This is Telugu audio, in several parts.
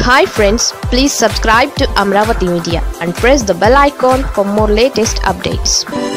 Hi friends, please subscribe to Amravati Media and press the bell icon for more latest updates.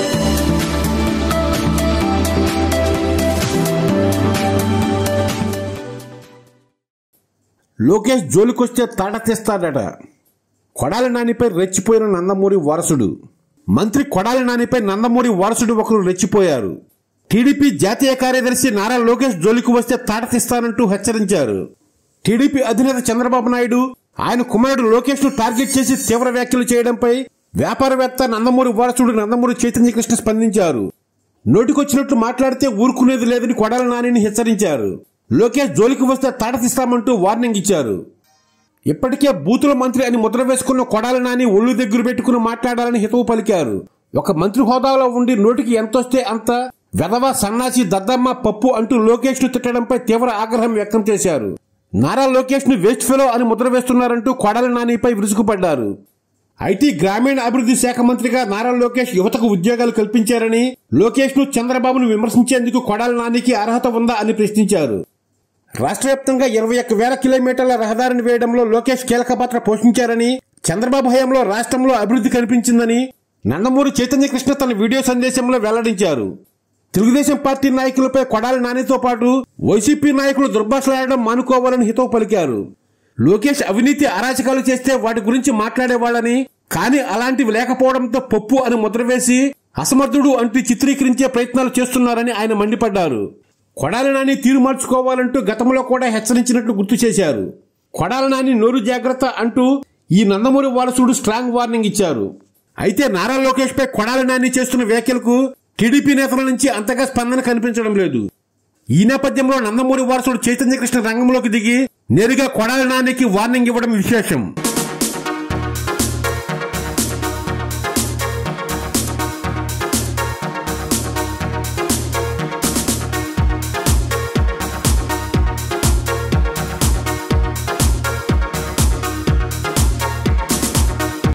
Lokesh జోలికొస్తే తాట తీస్తాడట. కొడాలి నానిపై రెచ్చిపోయిన నందమూరి వారసుడు. మంత్రి కొడాలి నానిపై నందమూరి వారసుడు ఒకరు రెచ్చిపోయారు. టీడీపీ జాతీయ కార్యదర్శి నారా లోకేష్ జోలికి వస్తే తాట తీస్తానంటూ హెచ్చరించారు. టీడీపీ అధినేత చంద్రబాబు నాయుడు ఆయన కుమారుడు లోకేష్ ను టార్గెట్ చేసి తీవ్ర వ్యాఖ్యలు చేయడంపై వ్యాపారవేత్త నందమూరి వారసుడు నందమూరి చైతన్యకృష్ణ స్పందించారు. నోటికొచ్చినట్లు మాట్లాడితే ఊరుకునేది లేదని కొడాలి నానిని హెచ్చరించారు. లోకేష్ జోలికి వస్తే తాట తీస్తామంటూ వార్నింగ్ ఇచ్చారు. ఇప్పటికే బూతుల మంత్రి అని ముద్ర వేసుకున్న కొడాలి నాని ఒళ్ళు దగ్గర పెట్టుకుని మాట్లాడాలని హితవు పలికారు. ఒక మంత్రి హోదాలో ఉండి నోటికి ఎంతొస్తే అంత వెధవ సన్నాసి దద్దమ్మ పప్పు అంటూ లోకేష్ ను తిట్టడంపై తీవ్ర ఆగ్రహం వ్యక్తం చేశారు. నారా లోకేష్ ను వేస్ట్ ఫెలో అని ముద్ర వేస్తున్నారంటూ కొడాలి నానిపై విరుచుకుపడ్డారు. ఐటీ గ్రామీణ అభివృద్ధి శాఖ మంత్రిగా నారా లోకేష్ యువతకు ఉద్యోగాలు కల్పించారని, లోకేష్ ను చంద్రబాబును విమర్శించేందుకు కొడాలి నానికి అర్హత ఉందా అని ప్రశ్నించారు. రాష్ట్ర వ్యాప్తంగా 21,000 కిలోమీటర్ల రహదారిని వేయడంలో లోకేష్ కీలక పాత్ర పోషించారని, చంద్రబాబు హయాంలో రాష్ట్రంలో అభివృద్ధి కనిపించిందని నందమూరి చైతన్యకృష్ణ తన వీడియో సందేశంలో వెల్లడించారు. తెలుగుదేశం పార్టీ నాయకులపై కొడాలి నానితో పాటు వైసీపీ నాయకులు దుర్భాషలాడడం మానుకోవాలని హితవు పలికారు. లోకేష్ అవినీతి అరాచకాలు చేస్తే వాటి గురించి మాట్లాడేవాళ్ళని, కానీ అలాంటివి లేకపోవడంతో పప్పు అని ముద్ర వేసి అసమర్థుడు అంటూ చిత్రీకరించే ప్రయత్నాలు చేస్తున్నారని ఆయన మండిపడ్డారు. కొడాలి నాని తీరు మార్చుకోవాలంటూ గతంలో కూడా హెచ్చరించినట్లు గుర్తు చేశారు. కొడాలి నాని నోరు జాగ్రత్త అంటూ ఈ నందమూరి వారసుడు స్ట్రాంగ్ వార్నింగ్ ఇచ్చారు. అయితే నారా లోకేష్ పై కొడాలి నాని చేస్తున్న వ్యాఖ్యలకు టీడీపీ నేతల నుంచి అంతగా స్పందన కనిపించడం లేదు. ఈ నేపథ్యంలో నందమూరి వారసుడు చైతన్యకృష్ణ రంగంలోకి దిగి నేరుగా కొడాలి నానికి వార్నింగ్ ఇవ్వడం విశేషం.